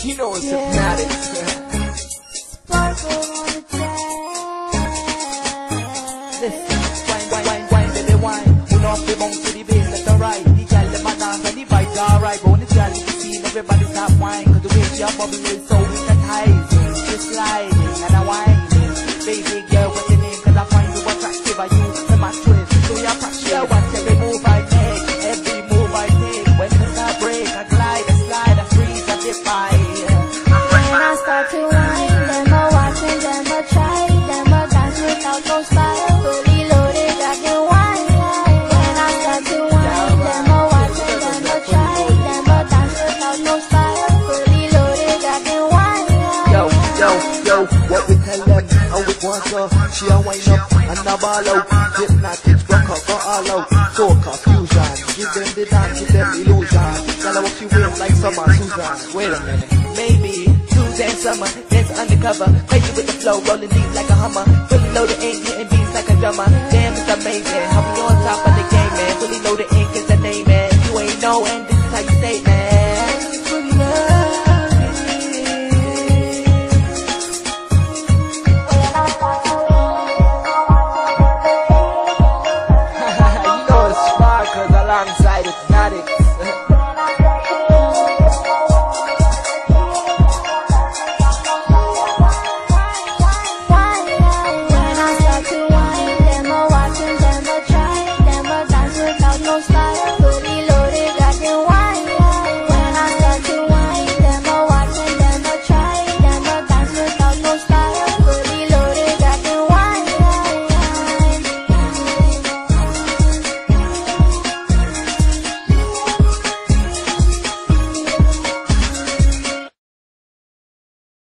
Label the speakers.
Speaker 1: You know it's hypnotic.
Speaker 2: Sparkle on the track.
Speaker 1: Listen, wine, baby, wine. Pull off the bone to the bass, left and right. The gal, the man dance and the vibes alright. But when the gal is seen, everybody stop wine. Cause the way she a bubble is so hypnotizing. Just sliding and a whining. Baby girl, what's your name? Cause I find you attractive. I use to my twist. So you're practice. Watch every move I make, every move I take. When the start break, I glide, I slide, I freeze, I dip by.
Speaker 2: When I start to whine, them a watching, them a try, them a dance without no style. Fully loaded, I can whine like. When I start to whine, them a watching, them a try, them a dance without no style. Fully loaded, I can whine like.
Speaker 1: Yo, what we tell them, how it wants her. She a wind up and a ball out. Hypnotic, rock up, go all out. Soca, fusion, give them the dance, give them illusion. Tell her what you wear like summer, Susan. Wait a minute, maybe Tuesday and summer, dance undercover. Crazy with the flow, rolling deep like a Hummer. Fully loaded, ain't hitting beats like a drummer. Damn, it's amazing, how we on top of the game, man. Fully loaded.